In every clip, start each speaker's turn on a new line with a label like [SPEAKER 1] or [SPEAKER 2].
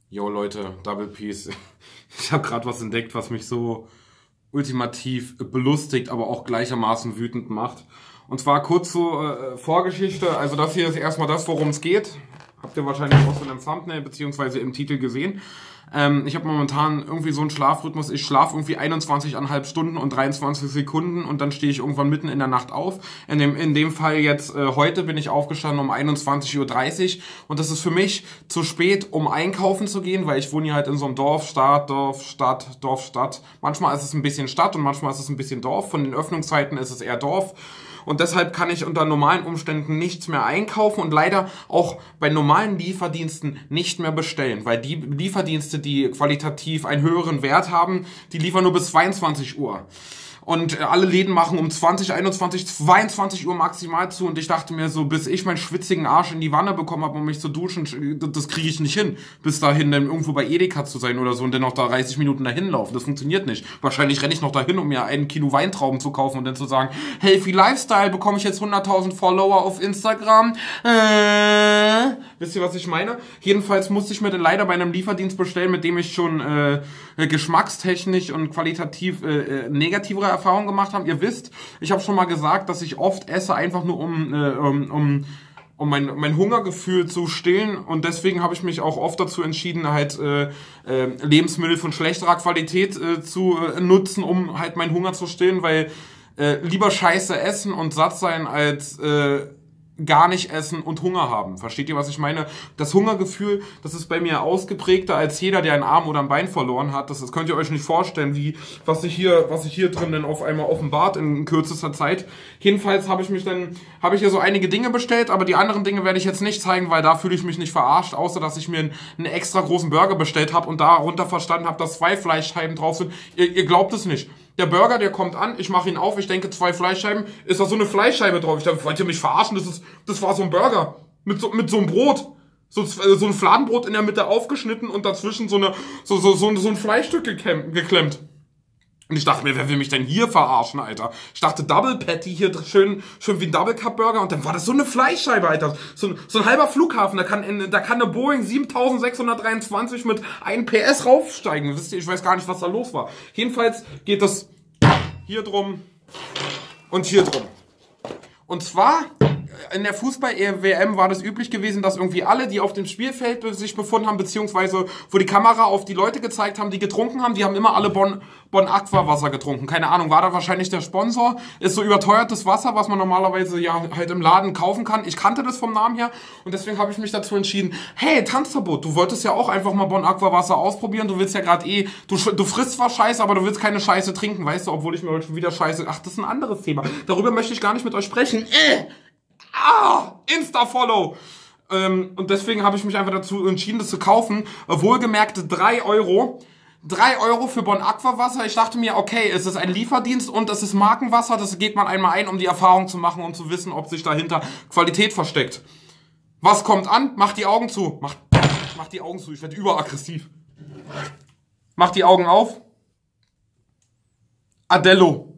[SPEAKER 1] Yo Leute, Double Peace. Ich habe gerade was entdeckt, was mich so ultimativ belustigt, aber auch gleichermaßen wütend macht. Und zwar kurz zur Vorgeschichte. Also das hier ist erstmal das, worum es geht. Habt ihr wahrscheinlich auch so im Thumbnail beziehungsweise im Titel gesehen. Ich habe momentan irgendwie so einen Schlafrhythmus. Ich schlafe irgendwie 21,5 Stunden und 23 Sekunden und dann stehe ich irgendwann mitten in der Nacht auf. In dem Fall jetzt heute bin ich aufgestanden um 21:30 Uhr und das ist für mich zu spät, um einkaufen zu gehen, weil ich wohne hier halt in so einem Dorf, Stadt. Manchmal ist es ein bisschen Stadt und manchmal ist es ein bisschen Dorf. Von den Öffnungszeiten ist es eher Dorf. Und deshalb kann ich unter normalen Umständen nichts mehr einkaufen und leider auch bei normalen Lieferdiensten nicht mehr bestellen, weil die Lieferdienste, die qualitativ einen höheren Wert haben, die liefern nur bis 22 Uhr. Und alle Läden machen um 20, 21, 22 Uhr maximal zu. Und ich dachte mir so, bis ich meinen schwitzigen Arsch in die Wanne bekommen habe, um mich zu duschen, das kriege ich nicht hin. Bis dahin dann irgendwo bei Edeka zu sein oder so und dann noch da 30 Minuten dahin laufen. Das funktioniert nicht. Wahrscheinlich renne ich noch dahin, um mir 1 Kilo Weintrauben zu kaufen und dann zu sagen, Healthy Lifestyle, bekomme ich jetzt 100.000 Follower auf Instagram. Wisst ihr, was ich meine? Jedenfalls musste ich mir dann leider bei einem Lieferdienst bestellen, mit dem ich schon geschmackstechnisch und qualitativ negativere Erfahrungen gemacht habe. Ihr wisst, ich habe schon mal gesagt, dass ich oft esse, einfach nur um mein Hungergefühl zu stillen, und deswegen habe ich mich auch oft dazu entschieden, halt Lebensmittel von schlechterer Qualität zu nutzen, um halt meinen Hunger zu stillen, weil lieber Scheiße essen und satt sein als gar nicht essen und Hunger haben. Versteht ihr, was ich meine? Das Hungergefühl, das ist bei mir ausgeprägter als jeder, der einen Arm oder ein Bein verloren hat. Das könnt ihr euch nicht vorstellen, was sich hier drin denn auf einmal offenbart in kürzester Zeit. Jedenfalls habe ich hier so einige Dinge bestellt, aber die anderen Dinge werde ich jetzt nicht zeigen, weil da fühle ich mich nicht verarscht, außer dass ich mir einen extra großen Burger bestellt habe und darunter verstanden habe, dass 2 Fleischscheiben drauf sind. Ihr glaubt es nicht. Der Burger, der kommt an, ich mache ihn auf, ich denke 2 Fleischscheiben, ist da so eine Fleischscheibe drauf. Ich dachte, wollt ihr mich verarschen? Das war so ein Burger mit so einem Brot. So ein Fladenbrot in der Mitte aufgeschnitten und dazwischen so ein Fleischstück geklemmt. Und ich dachte mir, wer will mich denn hier verarschen, Alter? Ich dachte, Double Patty hier schön wie ein Double Cup Burger, und dann war das so eine Fleischscheibe, Alter. So ein halber Flughafen, da kann eine Boeing 7623 mit 1 PS raufsteigen. Wisst ihr, ich weiß gar nicht, was da los war. Jedenfalls geht es hier drum und hier drum. Und zwar in der Fußball-WM war das üblich gewesen, dass irgendwie alle, die auf dem Spielfeld sich befunden haben, beziehungsweise wo die Kamera auf die Leute gezeigt haben, die getrunken haben, die haben immer alle Bon Aqua Wasser getrunken. Keine Ahnung, war da wahrscheinlich der Sponsor. Ist so überteuertes Wasser, was man normalerweise ja halt im Laden kaufen kann. Ich kannte das vom Namen her und deswegen habe ich mich dazu entschieden, hey, Tanzverbot, du wolltest ja auch einfach mal Bon Aqua Wasser ausprobieren. Du willst ja gerade du frisst zwar Scheiße, aber du willst keine Scheiße trinken, weißt du, obwohl ich mir heute schon wieder Scheiße... Ach, das ist ein anderes Thema. Darüber möchte ich gar nicht mit euch sprechen. Insta-Follow. Und deswegen habe ich mich einfach dazu entschieden, das zu kaufen. Wohlgemerkt 3 Euro. 3 Euro für Bon Aqua Wasser. Ich dachte mir, okay, es ist ein Lieferdienst und es ist Markenwasser. Das geht man einmal ein, um die Erfahrung zu machen, um zu wissen, ob sich dahinter Qualität versteckt. Was kommt an? Mach die Augen zu. Mach die Augen zu. Ich werde überaggressiv. Mach die Augen auf. Adello.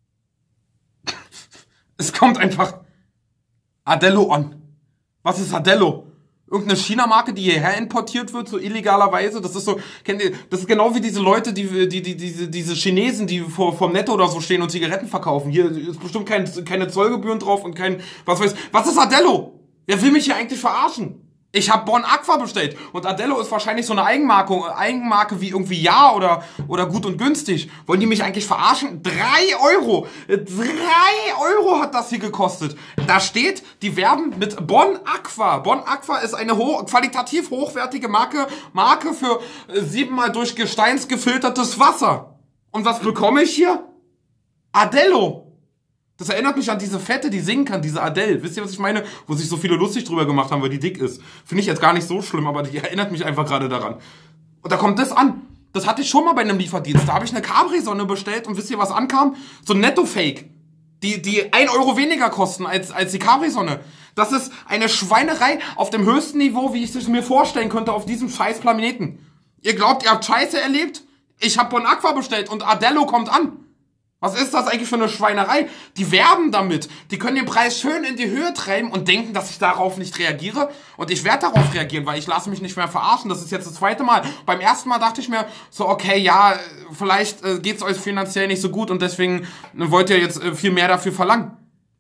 [SPEAKER 1] Es kommt einfach Adello an. Was ist Adello? Irgendeine China-Marke, die hierher importiert wird, so illegalerweise. Das ist so, kennt ihr, das ist genau wie diese Leute, diese Chinesen, die vom Netto oder so stehen und Zigaretten verkaufen. Hier ist bestimmt keine Zollgebühren drauf und was ist Adello? Wer will mich hier eigentlich verarschen? Ich habe Bon Aqua bestellt und Adello ist wahrscheinlich so eine Eigenmarke wie irgendwie Ja oder Gut und Günstig. Wollen die mich eigentlich verarschen? 3 Euro! 3 Euro hat das hier gekostet. Da steht, die werben mit Bon Aqua. Bon Aqua ist eine qualitativ hochwertige Marke für 7-mal durch Gesteins gefiltertes Wasser. Und was bekomme ich hier? Adello. Das erinnert mich an diese Fette, die singen kann, diese Adele. Wisst ihr, was ich meine? Wo sich so viele lustig drüber gemacht haben, weil die dick ist. Finde ich jetzt gar nicht so schlimm, aber die erinnert mich einfach gerade daran. Und da kommt das an. Das hatte ich schon mal bei einem Lieferdienst. Da habe ich eine Capri-Sonne bestellt und wisst ihr, was ankam? So ein Netto-Fake. Die 1 Euro weniger kosten als die Capri-Sonne. Das ist eine Schweinerei auf dem höchsten Niveau, wie ich es mir vorstellen könnte auf diesem scheiß Planeten. Ihr glaubt, ihr habt Scheiße erlebt? Ich habe Bon Aqua bestellt und Adello kommt an. Was ist das eigentlich für eine Schweinerei? Die werben damit. Die können den Preis schön in die Höhe treiben und denken, dass ich darauf nicht reagiere. Und ich werde darauf reagieren, weil ich lasse mich nicht mehr verarschen. Das ist jetzt das zweite Mal. Beim ersten Mal dachte ich mir so, okay, ja, vielleicht geht's euch finanziell nicht so gut und deswegen wollt ihr jetzt viel mehr dafür verlangen.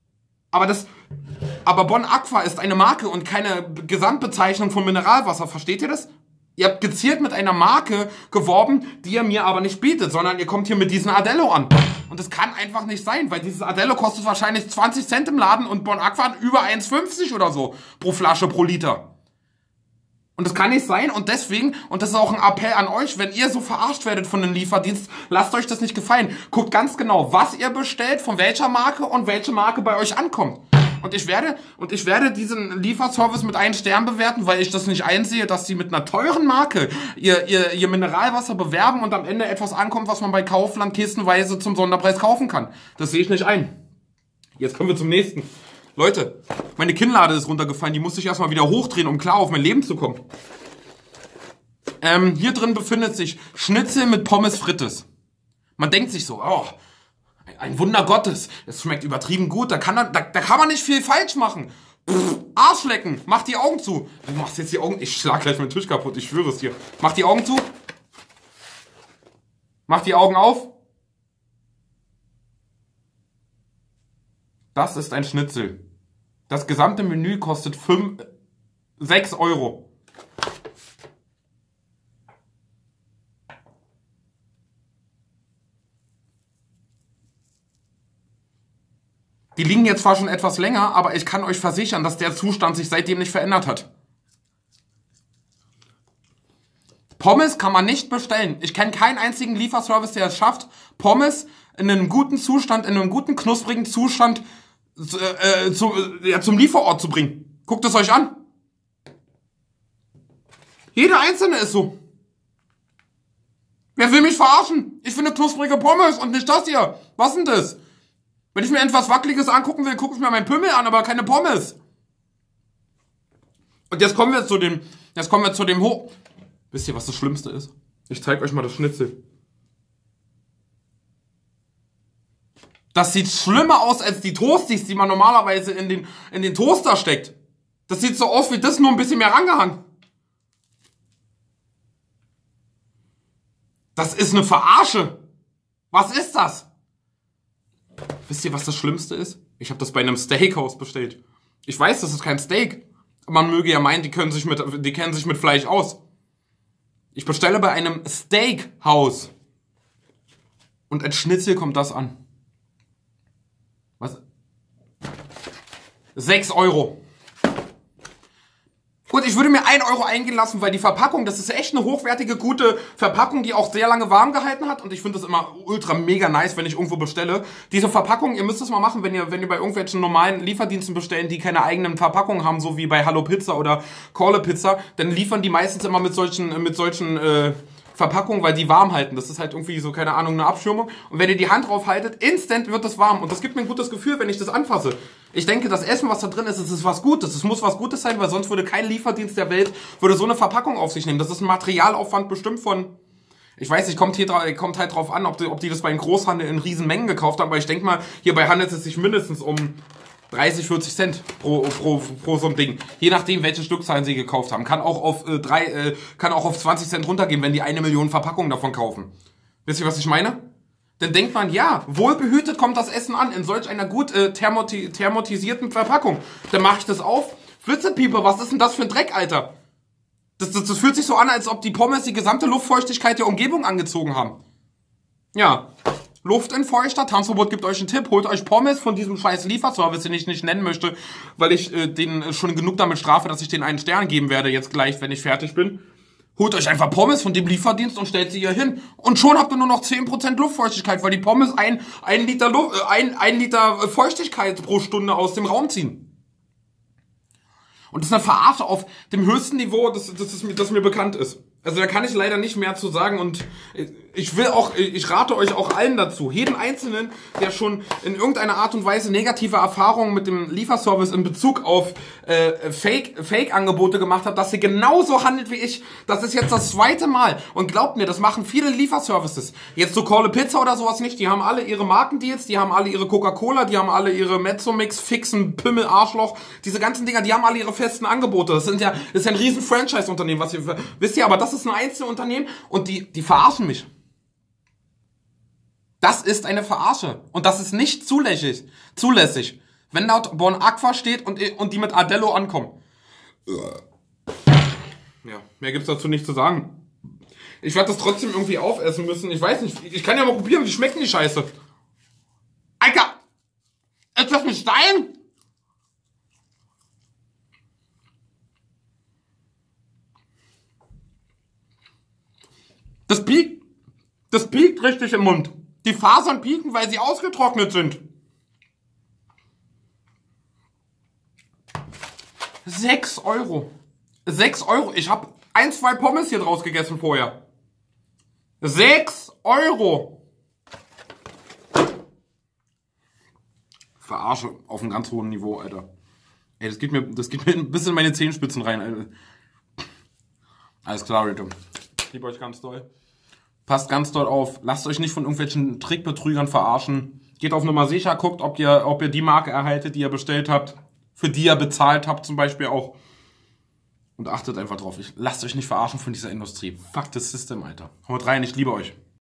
[SPEAKER 1] Aber Bon Aqua ist eine Marke und keine Gesamtbezeichnung von Mineralwasser. Versteht ihr das? Ihr habt gezielt mit einer Marke geworben, die ihr mir aber nicht bietet, sondern ihr kommt hier mit diesem Adello an. Und das kann einfach nicht sein, weil dieses Adello kostet wahrscheinlich 20 Cent im Laden und Bon Aqua über 1,50 oder so pro Flasche, pro Liter. Und das kann nicht sein und deswegen, und das ist auch ein Appell an euch, wenn ihr so verarscht werdet von dem Lieferdienst, lasst euch das nicht gefallen. Guckt ganz genau, was ihr bestellt, von welcher Marke und welche Marke bei euch ankommt. Und ich werde diesen Lieferservice mit 1 Stern bewerten, weil ich das nicht einsehe, dass sie mit einer teuren Marke ihr Mineralwasser bewerben und am Ende etwas ankommt, was man bei Kaufland kistenweise zum Sonderpreis kaufen kann. Das sehe ich nicht ein. Jetzt kommen wir zum nächsten. Leute, meine Kinnlade ist runtergefallen, die musste ich erstmal wieder hochdrehen, um klar auf mein Leben zu kommen. Hier drin befindet sich Schnitzel mit Pommes frites. Man denkt sich so, oh, ein Wunder Gottes. Es schmeckt übertrieben gut. Da kann man nicht viel falsch machen. Arschlecken. Mach die Augen zu. Du machst jetzt die Augen... Ich schlag gleich meinen Tisch kaputt. Ich schwöre es dir. Mach die Augen zu. Mach die Augen auf. Das ist ein Schnitzel. Das gesamte Menü kostet 6 Euro. Die liegen jetzt zwar schon etwas länger, aber ich kann euch versichern, dass der Zustand sich seitdem nicht verändert hat. Pommes kann man nicht bestellen. Ich kenne keinen einzigen Lieferservice, der es schafft, Pommes in einem guten Zustand, in einem guten, knusprigen Zustand zum Lieferort zu bringen. Guckt es euch an. Jeder einzelne ist so. Wer will mich verarschen? Ich finde knusprige Pommes und nicht das hier. Was denn das? Wenn ich mir etwas Wackeliges angucken will, gucke ich mir meinen Pimmel an, aber keine Pommes. Und jetzt kommen wir zu dem Wisst ihr, was das Schlimmste ist? Ich zeige euch mal das Schnitzel. Das sieht schlimmer aus als die Toasties, die man normalerweise in den Toaster steckt. Das sieht so aus wie das, nur ein bisschen mehr rangehangen. Das ist eine Verarsche. Was ist das? Wisst ihr, was das Schlimmste ist? Ich habe das bei einem Steakhouse bestellt. Ich weiß, das ist kein Steak. Man möge ja meinen, die kennen sich mit Fleisch aus. Ich bestelle bei einem Steakhouse. Und als Schnitzel kommt das an. Was? 6 Euro. Gut, ich würde mir 1 Euro eingehen lassen, weil die Verpackung, das ist echt eine hochwertige, gute Verpackung, die auch sehr lange warm gehalten hat. Und ich finde das immer ultra mega nice, wenn ich irgendwo bestelle. Diese Verpackung, ihr müsst es mal machen, wenn ihr bei irgendwelchen normalen Lieferdiensten bestellen, die keine eigenen Verpackungen haben, so wie bei Hallo Pizza oder Call a Pizza, dann liefern die meistens immer mit solchen Verpackungen, weil die warm halten. Das ist halt irgendwie so, keine Ahnung, eine Abschirmung. Und wenn ihr die Hand drauf haltet, instant wird es warm. Und das gibt mir ein gutes Gefühl, wenn ich das anfasse. Ich denke, das Essen, was da drin ist, es ist was Gutes. Es muss was Gutes sein, weil sonst würde kein Lieferdienst der Welt so eine Verpackung auf sich nehmen. Das ist ein Materialaufwand bestimmt von... Ich weiß nicht, kommt halt drauf an, ob die das beim Großhandel in Riesenmengen gekauft haben. Aber ich denke mal, hierbei handelt es sich mindestens um 30, 40 Cent pro so ein Ding. Je nachdem, welche Stückzahlen sie gekauft haben. Kann auch auf 20 Cent runtergehen, wenn die 1 Million Verpackungen davon kaufen. Wisst ihr, was ich meine? Dann denkt man, ja, wohlbehütet kommt das Essen an, in solch einer gut thermotisierten Verpackung. Dann mache ich das auf. Flitzepieper, was ist denn das für ein Dreck, Alter? Das fühlt sich so an, als ob die Pommes die gesamte Luftfeuchtigkeit der Umgebung angezogen haben. Ja, Luftentfeuchter, Tanzverbot gibt euch einen Tipp, holt euch Pommes von diesem scheiß Lieferservice, den ich nicht nennen möchte, weil ich den schon genug damit strafe, dass ich den 1 Stern geben werde, jetzt gleich, wenn ich fertig bin. Holt euch einfach Pommes von dem Lieferdienst und stellt sie hier hin. Und schon habt ihr nur noch 10% Luftfeuchtigkeit, weil die Pommes ein Liter Feuchtigkeit pro Stunde aus dem Raum ziehen. Und das ist eine Verarsche auf dem höchsten Niveau, das mir bekannt ist. Also da kann ich leider nicht mehr zu sagen und ich rate euch auch allen dazu, jeden Einzelnen, der schon in irgendeiner Art und Weise negative Erfahrungen mit dem Lieferservice in Bezug auf Fake-Angebote gemacht hat, dass ihr genauso handelt wie ich. Das ist jetzt das zweite Mal. Und glaubt mir, das machen viele Lieferservices. Jetzt so Call a Pizza oder sowas nicht. Die haben alle ihre Markendeals, die haben alle ihre Coca-Cola, die haben alle ihre Mezzomix, Fixen, Pimmel, Arschloch. Diese ganzen Dinger, die haben alle ihre festen Angebote. Das ist ja ein riesen Franchise-Unternehmen, was ihr wisst ihr, aber das ist ein Einzelunternehmen und die verarschen mich. Das ist eine Verarsche. Und das ist nicht zulässig. Wenn dort Bon Aqua steht und die mit Ardello ankommen. Ja, mehr gibt's dazu nicht zu sagen. Ich werde das trotzdem irgendwie aufessen müssen. Ich weiß nicht. Ich kann ja mal probieren, wie schmeckt die Scheiße. Alter! Ist das ein Stein? Das piekt richtig im Mund. Die Fasern pieken, weil sie ausgetrocknet sind. 6 Euro. 6 Euro. Ich habe 1, 2 Pommes hier draus gegessen vorher. 6 Euro. Verarsche auf einem ganz hohen Niveau, Alter. Ey, das geht mir ein bisschen in meine Zehenspitzen rein, Alter. Alles klar, Leute. Ich liebe euch ganz doll. Passt ganz doll auf. Lasst euch nicht von irgendwelchen Trickbetrügern verarschen. Geht auf Nummer sicher, guckt, ob ihr die Marke erhaltet, die ihr bestellt habt, für die ihr bezahlt habt zum Beispiel auch. Und achtet einfach drauf. Lasst euch nicht verarschen von dieser Industrie. Fuck das System, Alter. Haut rein, ich liebe euch.